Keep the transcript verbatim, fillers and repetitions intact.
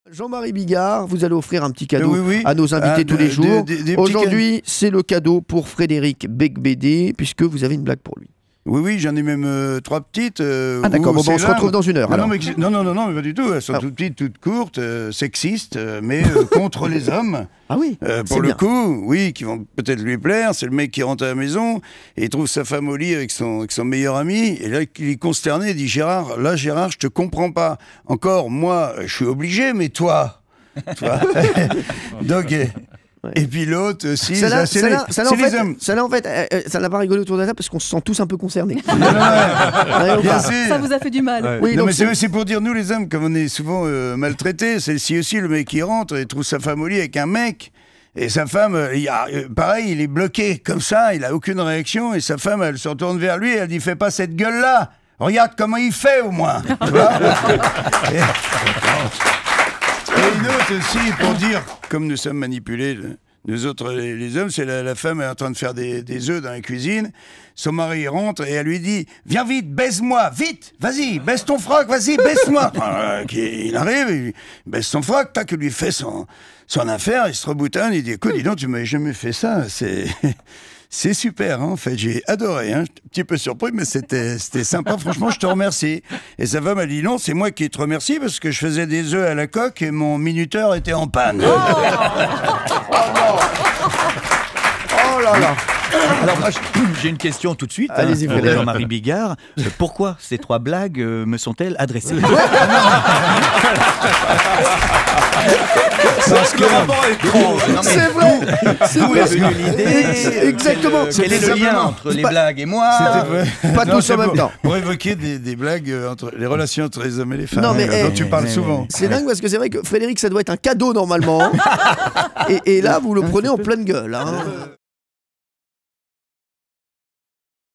Jean-Marie Bigard, vous allez offrir un petit cadeau oui, oui. à nos invités ah, tous les jours. Aujourd'hui, c'est le cadeau pour Frédéric Becbédé, puisque vous avez une blague pour lui. Oui, oui, j'en ai même euh, trois petites. Euh, ah d'accord, bon, bon, on se retrouve dans une heure. Non, alors. non, mais, non, non, non, non, mais pas du tout. Elles sont alors. toutes petites, toutes courtes, euh, sexistes, euh, mais euh, contre les hommes. Ah oui euh, Pour le bien. coup, oui, qui vont peut-être lui plaire. C'est le mec qui rentre à la maison et il trouve sa femme au lit avec son, avec son meilleur ami. Et là, il est consterné, il dit « Gérard, là, Gérard, je te comprends pas. Encore, moi, je suis obligé, mais toi... » Donc... Ouais. Et puis l'autre aussi, c'est les, fait, les hommes. Ça là en fait, euh, ça n'a pas rigolé autour de la table parce qu'on se sent tous un peu concernés. Ça vous a fait du mal. Ouais. Oui, non, mais c'est pour dire nous les hommes, comme on est souvent euh, maltraités, c'est si aussi le mec qui rentre et trouve sa femme au lit avec un mec. Et sa femme, il a, pareil, il est bloqué comme ça, il a aucune réaction. Et sa femme, elle se retourne vers lui et elle dit fais pas cette gueule là. Regarde comment il fait au moins. Tu vois et... Et une autre aussi, pour dire, comme nous sommes manipulés, nous autres les, les hommes, c'est la, la femme est en train de faire des, des œufs dans la cuisine, son mari rentre et elle lui dit « Viens vite, baise-moi, vite, vas-y, baisse ton froc, vas-y, baisse-moi » Il arrive, il baisse son froc, tac, il lui fait son, son affaire, il se reboutonne, il dit « Écoute, dis donc, tu m'avais jamais fait ça, c'est... » C'est super, hein, en fait, j'ai adoré, hein. J'étais un petit peu surpris, mais c'était sympa, franchement, je te remercie. Et sa femme a dit non, c'est moi qui te remercie parce que je faisais des œufs à la coque et mon minuteur était en panne. Oh, oh non. Oh là là. Alors moi, j'ai une question tout de suite. Allez-y, hein, pour Jean-Marie Bigard. Pourquoi ces trois blagues euh, me sont-elles adressées? Parce que c'est vrai, c'est vrai. l'idée. Exactement. Quel est le lien entre les blagues et moi? Pas tous en même temps. Pour évoquer des, des blagues entre les relations entre les hommes et les femmes, non, mais, euh, dont eh, tu parles eh, souvent. C'est dingue parce que c'est vrai que Frédéric, ça doit être un cadeau normalement. et, et là, vous le prenez en pleine gueule. Hein.